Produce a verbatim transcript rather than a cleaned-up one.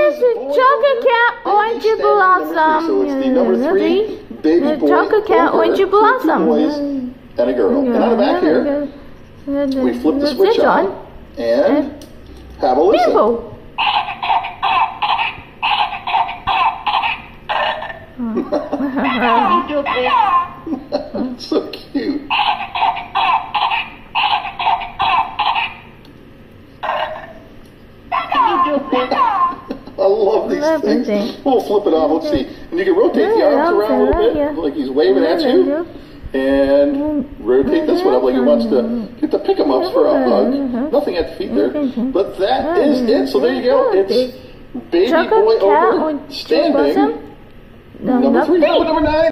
is the chocolate cat orange blossom. So it's the number three baby The boy chocolate cat over orange two blossom. boys and a girl. And on the back here, we flip the switch on and have a listen. Bimbo. So cute. I love these Love things. things. We'll flip it off. Let's see. And you can rotate the arms around a little bit, like he's waving at you. And rotate this one up like he wants to get the pick 'em ups for a hug. Nothing at the feet there. But that is it. So there you go. It's baby boy over standing. Number three. Number nine.